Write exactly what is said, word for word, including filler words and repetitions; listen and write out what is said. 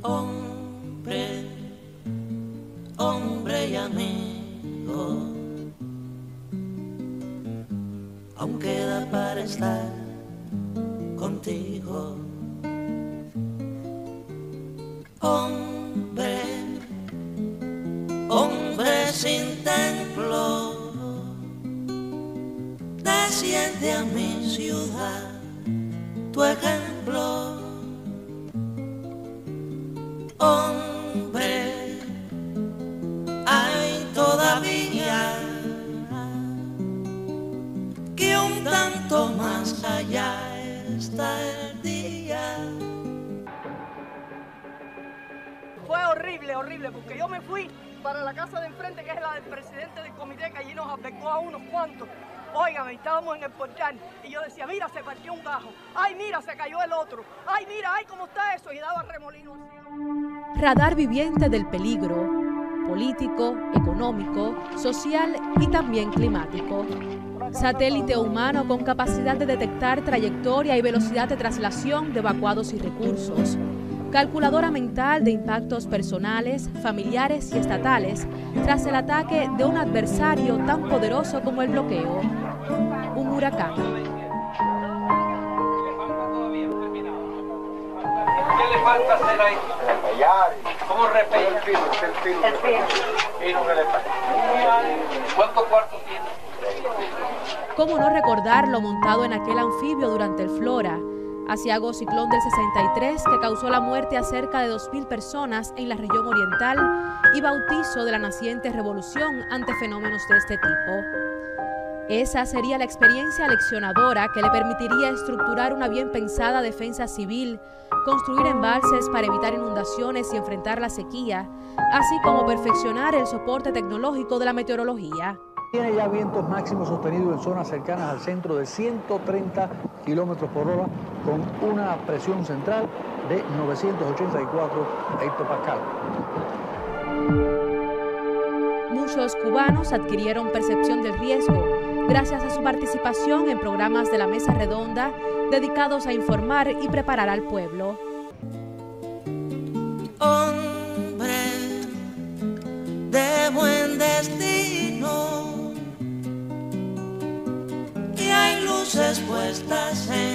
Hombre, hombre y amigo, aún queda para estar contigo. Hombre, hombre sin templo, desciende a mi ciudad tu ejemplo. Hombre, hay todavía que un tanto más allá está el día. Fue horrible, horrible, porque yo me fui para la casa de enfrente, que es la del presidente del comité, que allí nos albergó a unos cuantos. Óigame, estábamos en el portal y yo decía, mira, se partió un gajo. Ay, mira, se cayó el otro. Ay, mira, ay, cómo está eso. Y daba remolinos. Radar viviente del peligro, político, económico, social y también climático. Satélite humano con capacidad de detectar trayectoria y velocidad de traslación de evacuados y recursos. Calculadora mental de impactos personales, familiares y estatales tras el ataque de un adversario tan poderoso como el bloqueo, un huracán. ¿Qué le falta hacer ahí? ¿Cómo repellar? El filo, el filo. El filo que le falta. ¿Cuántos cuartos tiene? ¿Cómo no recordarlo montado en aquel anfibio durante el Flora, aciago ciclón del sesenta y tres que causó la muerte a cerca de dos mil personas en la región oriental y bautizo de la naciente revolución ante fenómenos de este tipo? Esa sería la experiencia leccionadora que le permitiría estructurar una bien pensada defensa civil, construir embalses para evitar inundaciones y enfrentar la sequía, así como perfeccionar el soporte tecnológico de la meteorología. Tiene ya vientos máximos sostenidos en zonas cercanas al centro de ciento treinta kilómetros por hora, con una presión central de novecientos ochenta y cuatro hectopascal. Muchos cubanos adquirieron percepción del riesgo gracias a su participación en programas de la Mesa Redonda dedicados a informar y preparar al pueblo. Hombre de buen destino, que hay luces puestas en